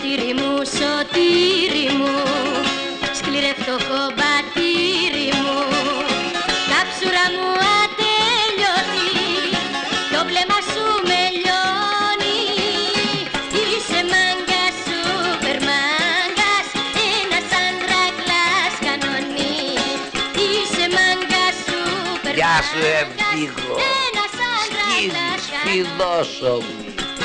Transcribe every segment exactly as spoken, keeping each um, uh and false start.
Σωτήρι μου, σωτήρι μου, σκληρέ φτωχό μπατήρι μου, κάψουρα μου ατέλειωτη, το βλέμμα σου με λιώνει. Είσαι μάγκας, σούπερ μάγκας, ένας άντρακλας κανονί. Είσαι μάγκας, σούπερ Γεια μάγκας, σου Ευτύχο, ένας άντρακλας σκίζεις φιδόσωμη.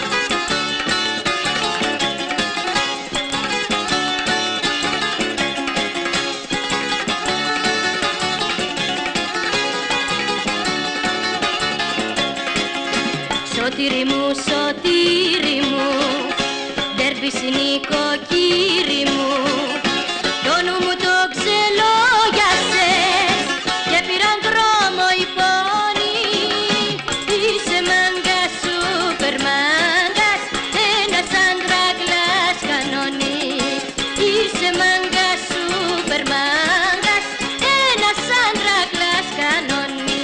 Σωτήρι μου, σωτήρι μου, ντέρβις νοικοκύρι μου, το νου μου το ξελόγιασες και πήραν δρόμο οι πόνοι. Είσαι μάγκας, σούπερ μάγκας, ένας άντρακλας κανονί. Είσαι μάγκας, σούπερ μάγκας, ένας άντρακλας κανονί.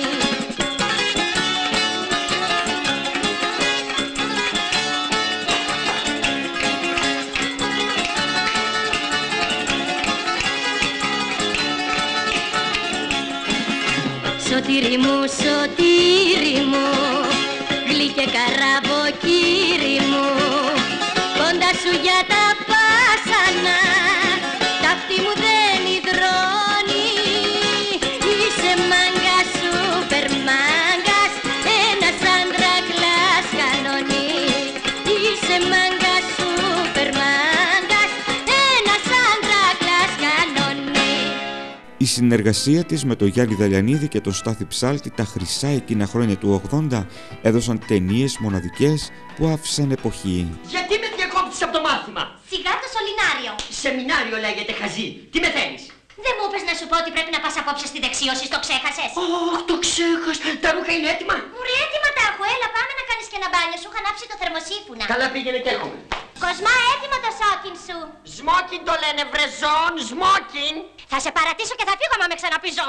Σωτήρι μου, σωτήρι μου, γλυκέ καραβοκύρι μου, κοντά σου για τα πάσανα, ταυτί μου δεν υδρώνει. Είσαι μάγκας, σούπερ μάγκας, ένας άντρακλας κανονί. Είσαι μάγκας, σούπερ μάγκας, ένας άντρακλας κανονί. Η συνεργασία της με τον Γιάννη Δαλιανίδη και τον Στάθη Ψάλτη τα χρυσά εκείνα χρόνια του ογδόντα έδωσαν ταινίες μοναδικές που άφησαν εποχή. Γιατί με διακόπτεις από το μάθημα? Σιγά το σωληνάριο. Σεμινάριο λέγεται, χαζί. Τι με θέλεις? Δεν μου είπες να σου πω ότι πρέπει να πας απόψε στη δεξίωση, το ξέχασες? Ωχ, το ξέχασα. Τα ρούχα είναι έτοιμα? Μωρέ, έτοιμα τα έχω. Έλα, πάμε να κάνεις και ένα μπάνιο. Σου είχα ανάψει το θερμοσύφουνα. Καλά, πήγαινε και έρχομαι. Κοσμά, έτοιμο το σόκιν σου. Σμόκιν το λένε, βρεζόν, σμόκιν. Θα σε παρατήσω και θα φύγω άμα με ξαναπιζώ.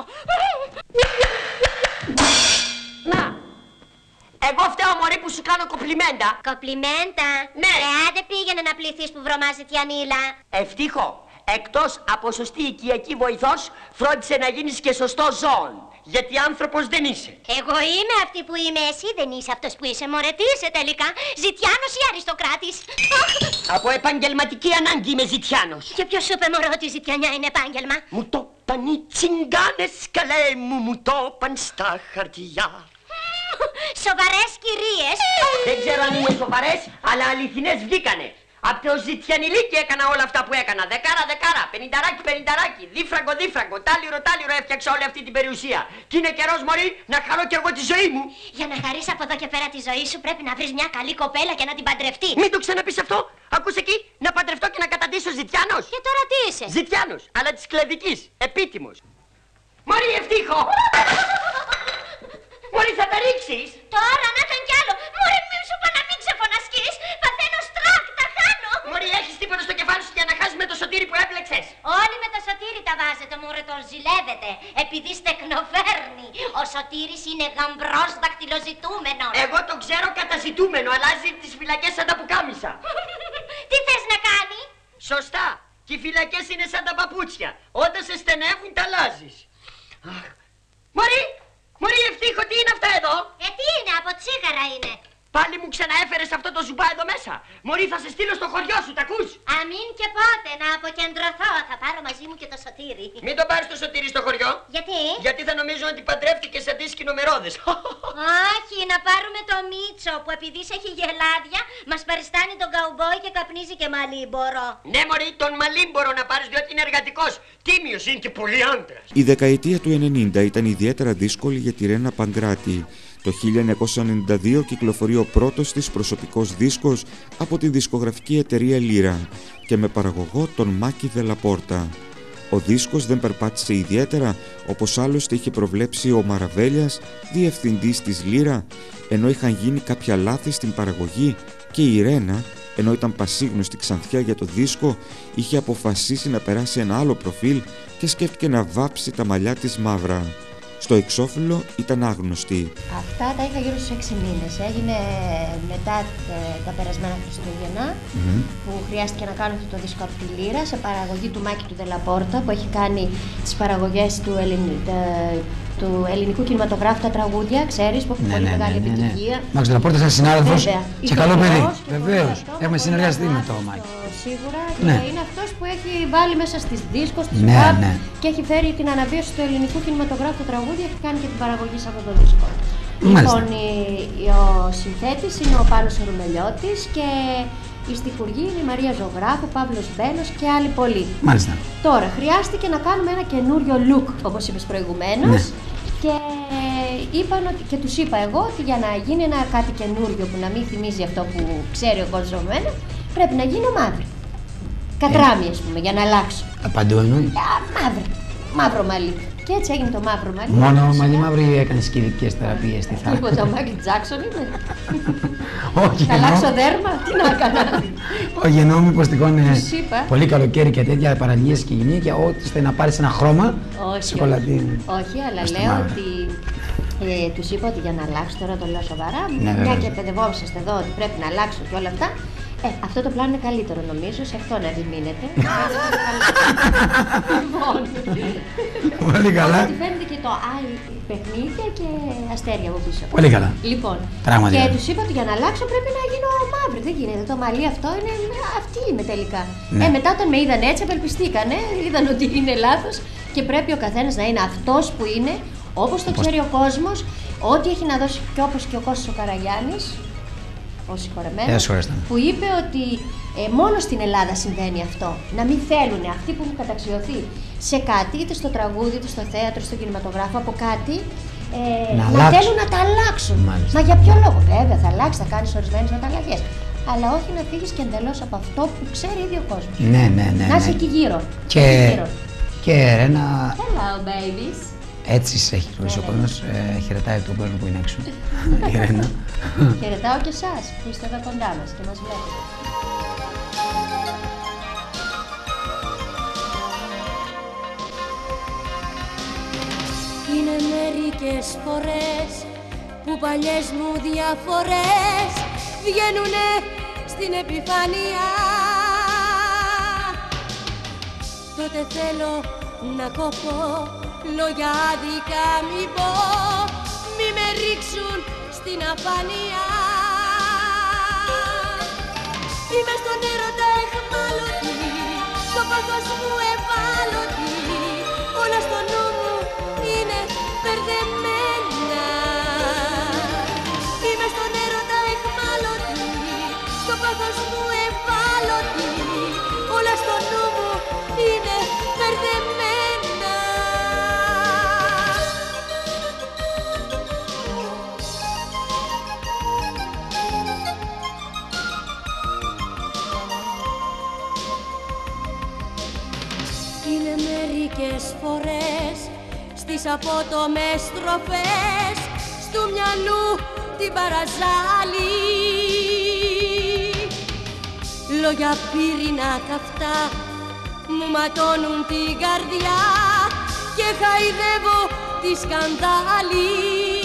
Να. Εγώ φταίω, μωρή, που σου κάνω κοπλιμέντα. Κοπλιμέντα. Ναι. Ε, άντε πήγαινε να πληθείς που βρωμάζει τη Ανίλα. Ευτύχο, εκτός από σωστή οικιακή βοηθός, φρόντισε να γίνεις και σωστό ζώον. Γιατί άνθρωπος δεν είσαι. Εγώ είμαι αυτή που είμαι, εσύ δεν είσαι αυτός που είσαι. Μωρέ, τι είσαι τελικά, ζητιάνος ή αριστοκράτης? Από επαγγελματική ανάγκη είμαι ζητιάνος. Και ποιος σου είπε, μωρό, ότι η ζητιανιά είναι επάγγελμα? Μου το παν οι τσιγκάνες, καλέ μου, μου το παν στα χαρτιά. Σοβαρές κυρίες. Δεν ξέρω αν είναι σοβαρές, αλλά αληθινές βγήκανε. Απ' το ζητιανιλίκι έκανα όλα αυτά που έκανα. Δεκάρα, δεκάρα, πενηνταράκι, πενηνταράκι, δίφραγκο, δίφραγκο, τάλιρο, τάλιρο έφτιαξα όλη αυτή την περιουσία. Κι είναι καιρός, μωρή, να χαρώ κι εγώ τη ζωή μου. Για να χαρείς από εδώ και πέρα τη ζωή σου πρέπει να βρεις μια καλή κοπέλα και να την παντρευτείς. Μην το ξαναπείς αυτό. Ακούς εκεί, να παντρευτώ και να καταντήσω ζητιάνος. Και τώρα τι είσαι? Ζητιάνος, αλλά της κλαδικής, επίτιμος. Μωρή, Ευτύχο. Μωρή, θα τα ρίξεις? Τώρα να ήταν κι άλλο. Μωρέ, μην σου είπα να μην ξεφωνασκείς. Παθαίνω στρακ, τα χάνω. Μωρή, έχεις τίποτα στο κεφάλι σου για να χάσεις με το σωτήρι που έπλεξες? Όλοι με το σωτήρι τα βάζετε, μωρέ, τον ζηλεύετε. Επειδή στεκνοφέρνει. Ο σωτήρης είναι γαμπρός δακτυλοζητούμενος. Εγώ το ξέρω καταζητούμενο, αλλάζει τις φυλακές σαν τα πουκάμισα. Τι θες να κάνει? Σωστά. Και οι φυλακές είναι σαν τα παπούτσια. Όταν σε στενεύουν τα αλλάζεις. Αχ. Μωρή! Μωρή, Ευτύχο, τι είναι αυτά εδώ? Ε, τι είναι, από τσίγαρα είναι. Πάλι μου ξαναέφερες αυτό το ζουμπά εδώ μέσα. Μωρή, θα σε στείλω στο χωριό σου, τα ακούς? Αμήν και πότε, να αποκεντρωθώ. Θα πάρω μαζί μου και το σωτήρι. Μην το πάρεις το σωτήρι στο χωριό. Γιατί? Γιατί θα νομίζουν ότι παντρεύτηκες αντίσκηνο με ρόδες. Όχι, να πάρουμε το Μίτσο που επειδή έχει γελάδια μας παριστάνει τον καουμπόι και καπνίζει και μαλίμπορο. Ναι, μωρή, τον μαλίμπορο να πάρεις διότι είναι εργατικός. Τίμιος είναι και πολύ άντρας. Η δεκαετία του ενενήντα ήταν ιδιαίτερα δύσκολη για τη Ρένα Παγκράτη. Το χίλια εννιακόσια ενενήντα δύο κυκλοφορεί ο πρώτος της προσωπικός δίσκος από τη δισκογραφική εταιρεία Λύρα και με παραγωγό τον Μάκη Δελαπόρτα. Ο δίσκος δεν περπάτησε ιδιαίτερα, όπως άλλωστε είχε προβλέψει ο Μαραβέλιας, διευθυντής της Λύρα, ενώ είχαν γίνει κάποια λάθη στην παραγωγή και η Ρένα, ενώ ήταν πασίγνωστη ξανθιά για το δίσκο, είχε αποφασίσει να περάσει ένα άλλο προφίλ και σκέφτηκε να βάψει τα μαλλιά της μαύρα. Στο εξώφυλλο ήταν άγνωστη. Αυτά τα είχα γύρω στους έξι μήνες. Έγινε μετά τα περασμένα Χριστούγεννα, mm-hmm. που χρειάστηκε να κάνω αυτό το δίσκο από τη Λύρα σε παραγωγή του Μάκη του Δελαπόρτα, που έχει κάνει τις παραγωγές του, Ελλην... του ελληνικού κινηματογράφου, τα τραγούδια, ξέρεις, που έχει ναι, πολύ ναι, μεγάλη ναι, ναι, επιτυχία. Ναι. Μάκης Δελαπόρτα, σαν συνάδελφος και καλό παιδί. Βεβαίως, έχουμε συνεργαστεί με το Μάκη. Σίγουρα, ναι. Και είναι αυτός που έχει βάλει μέσα στις δίσκος, στις ναι, pub, ναι. και έχει φέρει την αναβίωση του ελληνικού κινηματογράφου, το τραγούδι, έχει κάνει και την παραγωγή σε αυτό το δίσκο. Λοιπόν, ο συνθέτης είναι ο Πάνος Ρουμελιώτης και η στιχουργή είναι η Μαρία Ζωγράφου, ο Παύλος Μπένος και άλλοι πολλοί. Μάλιστα. Τώρα, χρειάστηκε να κάνουμε ένα καινούριο look, όπως είπες προηγουμένως, ναι. και, είπαν ότι, και τους είπα εγώ ότι για να γίνει ένα κάτι καινούριο που να μην θυμίζει αυτό που ξέρει ο κόσμος από μένα, πρέπει να γίνω μαύρη. Κατράμι, ας πούμε, για να αλλάξω. Παντού εννοεί. Μαύρη. Μαύρο μαλλί. Και έτσι έγινε το μαύρο μαλλί. Μόνο μαλλί μαύρο ή έκανες κηδικές θεραπείες στη θάλασσα? Τίποτα, ο Μάικλ Τζάκσον είμαι. Όχι. Θα αλλάξω δέρμα, τι να έκανα. Όχι, εννοώ μήπως τυχόν πολύ καλοκαίρι και τέτοια παραλίες και γυναίκια, ώστε να πάρεις ένα χρώμα σοκολατίνο. Όχι, αλλά λέω ότι ε, τους είπα ότι για να αλλάξω, τώρα το λέω σοβαρά, ναι, μια και παιδευόμαστε εδώ ότι πρέπει να αλλάξω και όλα αυτά. Ε, αυτό το πλάνο είναι καλύτερο νομίζω, σε αυτό να επιμείνετε. Πολύ καλά. Ότι φαίνεται και το άλλο παιχνίδια και αστέρια από πίσω. Πολύ καλά. Λοιπόν, πράγματι, και τους είπα ότι για να αλλάξω πρέπει να γίνω μαύρη. Δεν γίνεται. Το μαλλί αυτό είναι. Αυτή είμαι τελικά. Ναι. Ε, μετά όταν με είδαν έτσι, απελπιστήκανε. Είδαν ότι είναι λάθος και πρέπει ο καθένας να είναι αυτός που είναι, όπως το ξέρει ο κόσμος, ό,τι έχει να δώσει και όπως και ο Κώστας ο Καραγιάννης. Ο συγχωρεμένος, που είπε ότι ε, μόνο στην Ελλάδα συμβαίνει αυτό. Να μην θέλουν αυτοί που έχουν καταξιωθεί σε κάτι, είτε στο τραγούδι, είτε στο θέατρο, στο κινηματογράφο, από κάτι, ε, να, να θέλουν να τα αλλάξουν. Μάλιστα. Μα για ποιο λόγο? Βέβαια, θα αλλάξει, θα κάνει ορισμένες μεταλλαγές. Αλλά όχι να φύγεις και εντελώς από αυτό που ξέρει ήδη ο κόσμος. Ναι, ναι, ναι. Να είσαι εκεί γύρω. Και, γύρω. και Ρένα. Hello, babies. Έτσι σε έχει γνωρίσει ο κόσμος, ε, χαιρετάει τον κόσμο που είναι έξω. Η Ρένα. Χαιρετάω και εσάς που είστε εδώ κοντά μας και μας βλέπετε. Είναι μερικές φορές που παλιές μου διαφορές βγαίνουνε στην επιφάνεια. Τότε θέλω να κόψω λόγια άδικα, μη πω, μη με ρίξουν στην αφάνεια. Είμαι στον έρωτα εχμάλωτη, στο πάθος μου ευάλωτη, όλα στο νου μου είναι μπερδεμένα. Είμαι στον έρωτα εχμάλωτη, στο πάθος μου ευάλωτη, όλα στο νου μου είναι μπερδεμένα. Είναι μερικές φορές στις απότομες στροφές στου μυαλού την παραζάλη, λόγια πύρινα καυτά μου ματώνουν την καρδιά και χαϊδεύω τη σκανδάλη.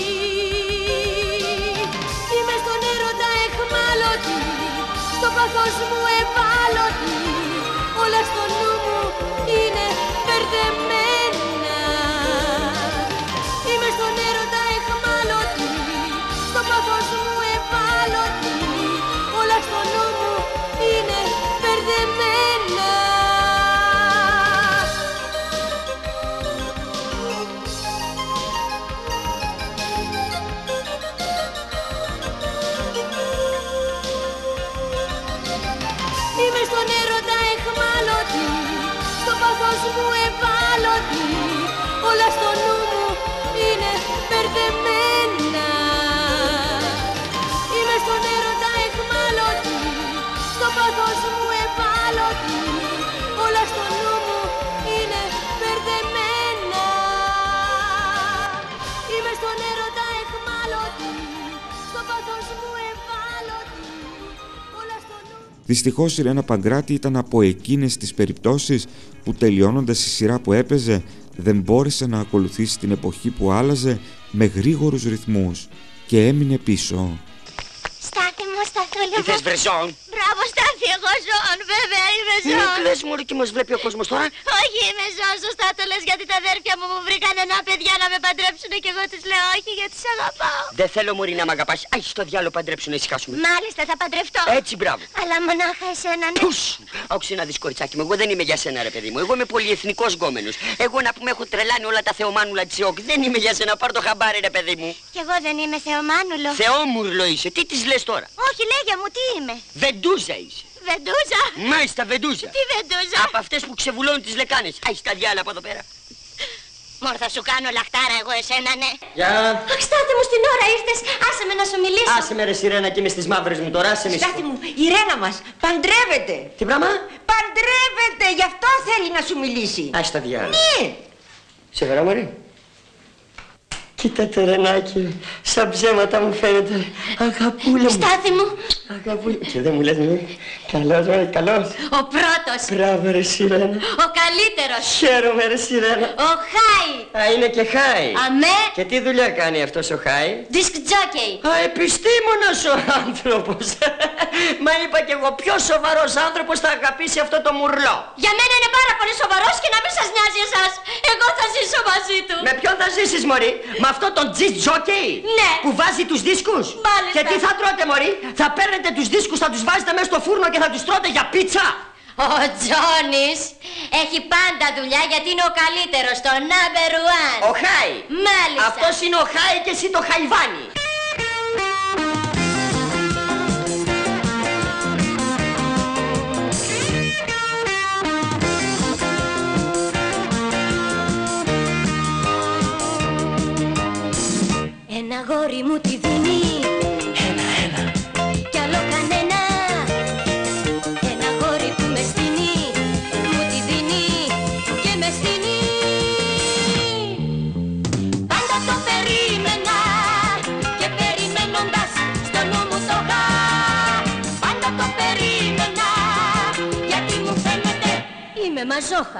Είμαι στον έρωτα εχμάλωτη, στο πάθος μου ευάλωτη, όλα στο νου μου είναι μπερδεμένα. Είμαι στον έρωτα εχμάλωτη, στο πάθος μου ευάλωτη, όλα στο νου μου είναι μπερδεμένα. Είμαι στον έρωτα εχμάλωτη, στο πάθος μου ευάλωτη, όλα στο νου μου είναι μπερδεμένα. Είμαι στον έρωτα εχμάλωτη, στο πάθος μου ευάλωτη, όλα στο νου μου είναι μπερδεμένα. Είμαι στον έρωτα εχμάλωτη, στο πάθος μου ευάλωτη, όλα στο νου. Δυστυχώς η Ρένα Παγκράτη ήταν από εκείνες τις περιπτώσεις που τελειώνοντας η σειρά που έπαιζε δεν μπόρεσε να ακολουθήσει την εποχή που άλλαζε με γρήγορους ρυθμούς και έμεινε πίσω. Στάθη μου, Σταθούλη μου. Τι θες, βρε Ζώων? Μπράβο, Στάθη, εγώ Ζώων, βέβαια είμαι Ζώων. Τι λες, μωρή, και μας βλέπει ο κόσμος τώρα? Όχι, είμαι Ζώων, σωστά το λες, γιατί τα αδέρφια μου μου βρήκαν ένα παιδιά να με παντρέψουν και εγώ τους λέω όχι γιατί σ' αγαπάω. Δεν θέλω, μωρή, να μ' αγαπάς. Άχι στο διάλογο παντρέψουν, ησυχάσουμε. Μάλιστα, θα παντρευτώ. Έτσι, μπράβο. Αλλά μονάχα εσένα, ναι. Πους! Άκουσε να δεις, κοριτσάκι μου, εγώ δεν είμαι για σένα, ρε παιδί μου. Εγώ είμαι πολυεθνικός γκόμενος. Εγώ να πούμε έχω τρελάνει όλα τα θεομάνουλα της ΕΟΚ. Δεν είμαι για σένα, πάρ' το χαμπάρι, ρε παιδί μου. Κι εγώ δεν είμαι θεομάνουλο. Θεόμουρλο είσαι, τι της λες τώρα? Όχι, λέγε μου, τι είμαι. Βεντούζα είσαι. Βεντούζα. Μάλιστα, βεντούζα. Τι βεντούζα? Από αυτές που ξεβουλώνουν τις λεκάνες. Άχι τα διάλα από εδώ πέρα. Μωρ, θα σου κάνω λαχτάρα εγώ εσένα, ναι. Γεια. Αχ, Στάθη μου, στην ώρα ήρθες. Άσε με να σου μιλήσω. Άσε με, ρε Σιρένα, και είμαι στις μαύρες μου τώρα. Άσε με. Στάθη μου, η Ρένα μας παντρεύεται. Τι πράγμα? Παντρεύεται, γι' αυτό θέλει να σου μιλήσει. Άχι τα διάλα. Ναι. Σε βερά, μωρή. Κοίτα το Ρενάκι, σαν ψέματα μου φαίνεται. Αγαπούλα μου. Στάθη μου. Αγαπούλα. Και δεν μου λες μη. Καλός, ρε, καλός. Ο πρώτος. Μπράβο, ρε Σιρένα. Ο καλύτερος. Χαίρομαι, ρε Σιρένα. Ο Χάι. Α, είναι και Χάι. Αμέ. Και τι δουλειά κάνει αυτός ο Χάι? Disc jockey. Α, επιστήμονας ο άνθρωπος. Μα είπα κι εγώ, ποιος σοβαρός άνθρωπος θα αγαπήσει αυτό το μουρλό? Για μένα είναι πάρα πολύ σοβαρός και να μην σας νοιάζει εσάς. Εγώ θα ζήσω μαζί του. Με ποιον θα ζήσεις, μωρή? Με αυτό τον disc jockey? Ναι. Που βάζει τους δίσκους? Μάλιστα. Και τι θα τρώτε, μωρή? Θα παίρνετε τους δίσκους, θα τους βάζετε μέσα στο φούρνο και θα τους τρώτε για πίτσα? Ο Τζόνις έχει πάντα δουλειά γιατί είναι ο καλύτερος, το number one. Ο Χάι. Μάλιστα. Αυτός είναι ο Χάι και εσύ το Χαϊβάνι. Ένα γόρι μου τη δίνει. Ένα, ένα. Κι άλλο κανένα. Ένα γόρι που με στείνει. Μου τη δίνει και με στείνει. Πάντα το περίμενα. Και περιμένοντας στο νου μου το γα. Πάντα το περίμενα. Γιατί μου φαίνεται είμαι μαζόχα.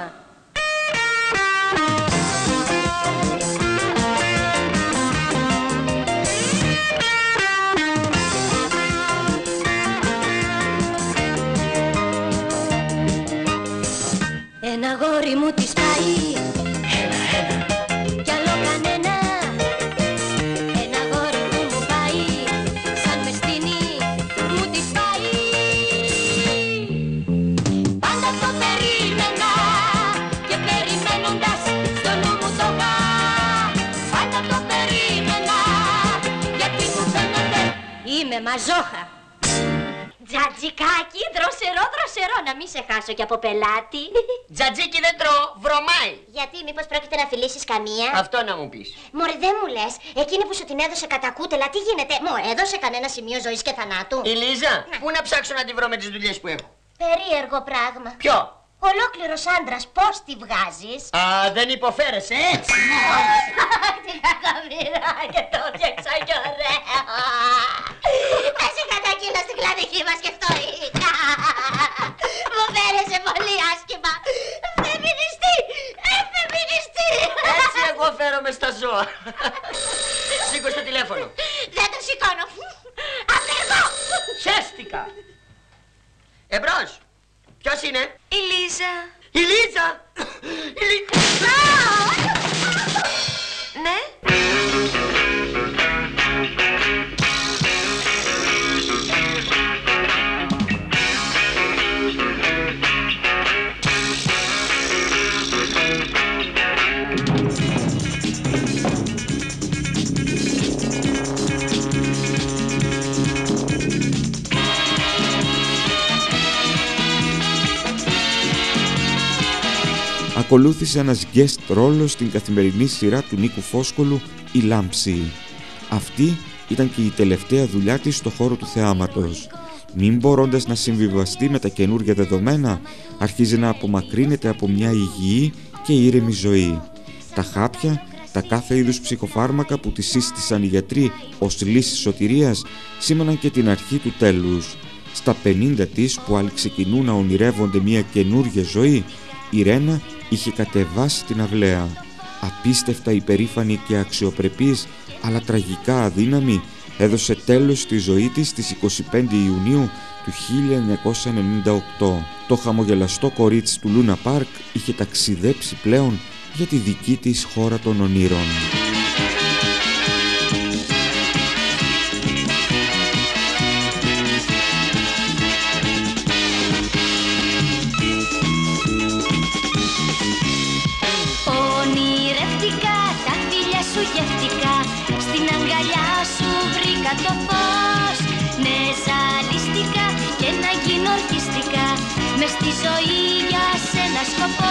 Ένα γόρι μου τη πάει. Ένα, ένα. Κι άλλο κανένα. Ένα γόρι που μου πάει. Σαν με στείνει μου τη πάει. Πάντα το περίμενα. Και περιμένοντας στο νου μου το γα. Πάντα το περίμενα. Γιατί μου φαίνεται είμαι μαζόχα. Τζατζικάκι, δροσερό, δροσερό, να μην σε χάσω κι από πελάτη. Τζατζίκι δεν τρώω, βρωμάει. Γιατί, μήπως πρόκειται να φιλήσεις καμία? Αυτό να μου πεις. Μωρέ, δεν μου λες, εκείνη που σου την έδωσε κατά κούτελα, τι γίνεται? Μου έδωσε κανένα σημείο ζωής και θανάτου? Η Λίζα, πού να ψάξω να τη βρω με τις δουλειές που έχω? Περίεργο πράγμα. Ποιο? Ολόκληρος άντρας, πώς τη βγάζεις? Α, δεν υποφέρεσαι, έτσι. Τι κακομοίρα και το φτιάξα κι ωραία. Εσύ κατακύλα στην κλαδική μας και φτωήκα. Μου φέρεσαι πολύ άσχημα. Φεμινιστή, εφεμινιστή. Έτσι εγώ φέρομαι στα ζώα. Σήκω στο τηλέφωνο. Δεν το σηκώνω. Απεργώ. Χέστηκα. Εμπρός. Ποιος είναι? Η Λίζα. Η Λίζα. Η Λίζα. Ναι. Ακολούθησε ένας guest ρόλος στην καθημερινή σειρά του Νίκου Φόσκολου «Η Λάμψη». Αυτή ήταν και η τελευταία δουλειά της στο χώρο του θεάματος. Μην μπορώντας να συμβιβαστεί με τα καινούργια δεδομένα, αρχίζει να απομακρύνεται από μια υγιή και ήρεμη ζωή. Τα χάπια, τα κάθε είδους ψυχοφάρμακα που τη σύστησαν οι γιατροί ως λύση σωτηρίας, σήμαναν και την αρχή του τέλους. Στα πενήντα της, που άλλοι ξεκινούν να ονειρεύονται μια καινούργια ζωή, η Ρένα είχε κατεβάσει την αυλαία. απίστευτα υπερήφανη και αξιοπρεπής, αλλά τραγικά αδύναμη, έδωσε τέλος στη ζωή της στις είκοσι πέντε Ιουνίου του χίλια εννιακόσια ενενήντα οκτώ. Το χαμογελαστό κορίτσι του Λούνα Πάρκ είχε ταξιδέψει πλέον για τη δική της χώρα των ονείρων. Ονειρευτικά τα φίλια σου γεύτηκα, στην αγκαλιά σου βρήκα το φως. Ναι, ζαλίστηκα και να γίνω ορκιστικά, μες στη ζωή για σένα σκοπός.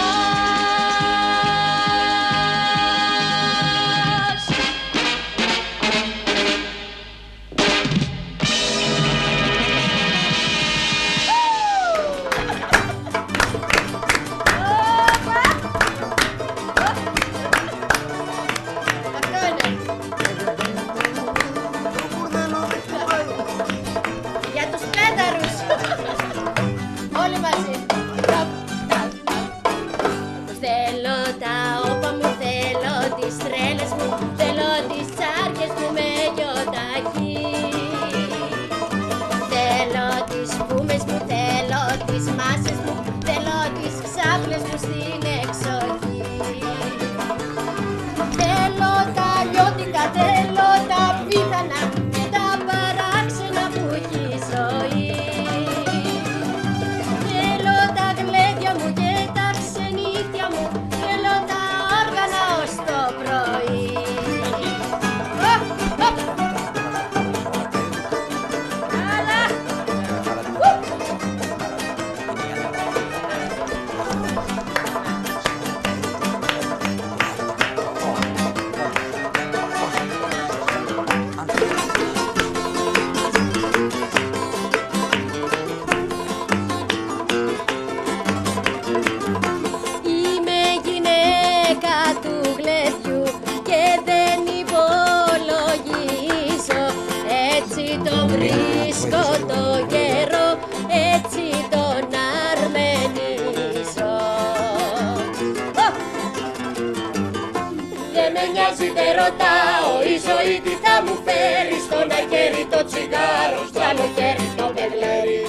Η ζωή τι θα μου φέρει, στο ένα χέρι το τσιγάρο, στο άλλο χέρι το μπεγλέρι.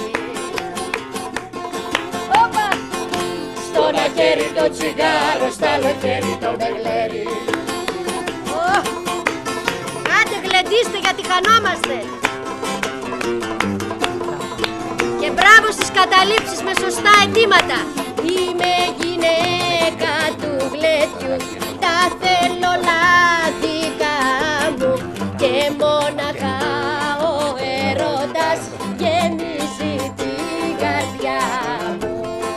Στο ένα χέρι το τσιγάρο, στο άλλο χέρι το μπεγλέρι. Άντε γλεντήστε γιατί χανόμαστε. Και μπράβο στις καταλήψεις με σωστά αιτήματα. Είμαι γυναίκα του γλέντιου, τα θέλω λάδικα μου και μόναχα ο έρωτας γεμίζει την καρδιά μου.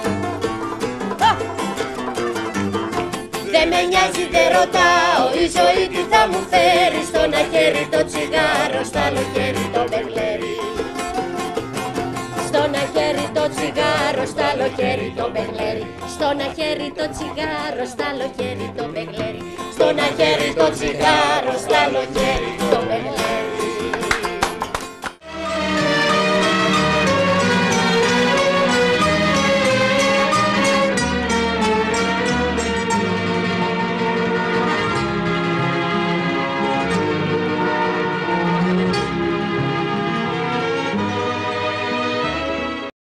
Δεν με νοιάζει, δεν ρωτάω, η ζωή τι θα μου φέρει, στο ένα χέρι το τσιγάρο, στο άλλο χέρι το μπεγλέρι. Στο ένα χέρι το τσιγάρο, στο άλλο χέρι το μπεγλέρι. Στο ένα χέρι το τσιγάρο, στο άλλο χέρι το μπεγλέρι. Στο ένα χέρι το τσιγάρο, στο άλλο χέρι